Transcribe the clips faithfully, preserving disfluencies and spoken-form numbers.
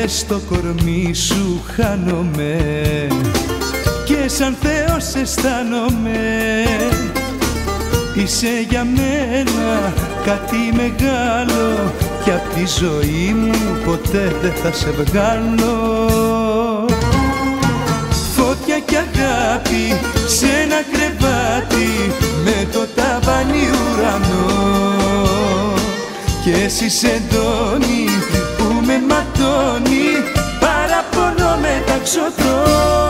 στο κορμί σου χάνομαι και σαν Θεός αισθάνομαι. Είσαι για μένα κάτι μεγάλο κι απ' τη ζωή μου ποτέ δεν θα σε βγάλω. Φώτια κι αγάπη σε ένα κρεβάτι με το ταβάνι ουρανό, κι εσύ σεντόνι που με ματώνει, παραπονώ μεταξωτώ.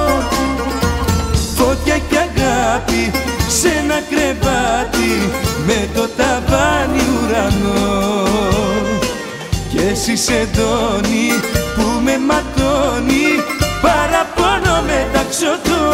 Φώτια κι αγάπη σε ένα κρεβάτι με το ταβάνι ουρανό, κι εσύ σεντόνι που με ματώνει, παραπονώ μεταξωτώ.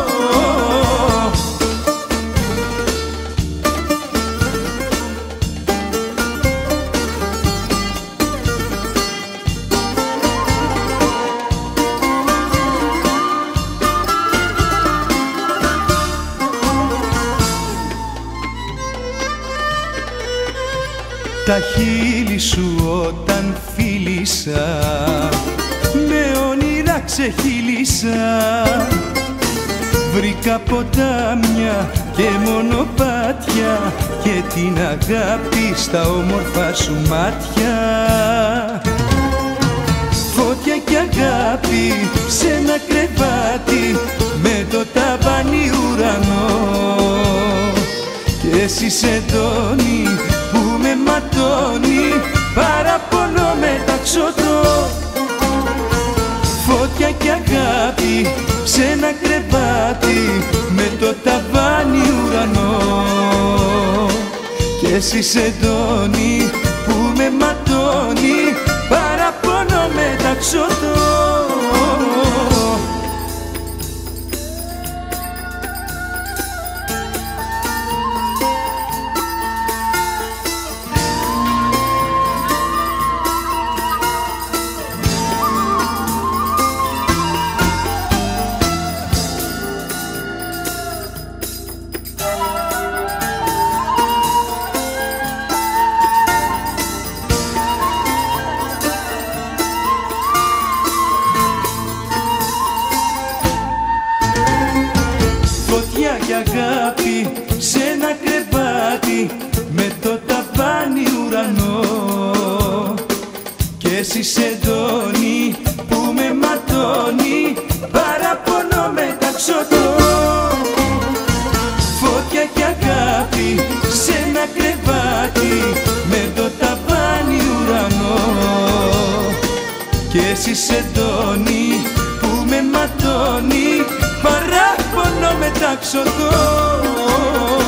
Τα χείλη σου όταν φίλησα, με όνειρα ξεχύλισα. Βρήκα ποτάμια και μονοπάτια και την αγάπη στα όμορφα σου μάτια. Φώτια κι αγάπη σε ένα κρεβάτι με το ταβάνι ουρανό, κι εσύ σεντόνι που με ματώνει, παραπονώ μεταξωτώ. Φώτια κι αγάπη σε ένα κρεβάτι με το ταβάνι ουρανό, κι εσύ σεντόνι που με ματώνει, παραπονώ μεταξωτώ. Φωτιά κι αγάπη σε ένα κρεβάτι με το ταβάνι ουρανό, κι εσύ σεντόνι που με ματώνει, παραπονώ μεταξωτώ. Φώτια κι αγάπη σε ένα κρεβάτι με το ταβάνι ουρανό, κι εσύ σεντόνι που με ματώνει, παράπονο μεταξωτώ.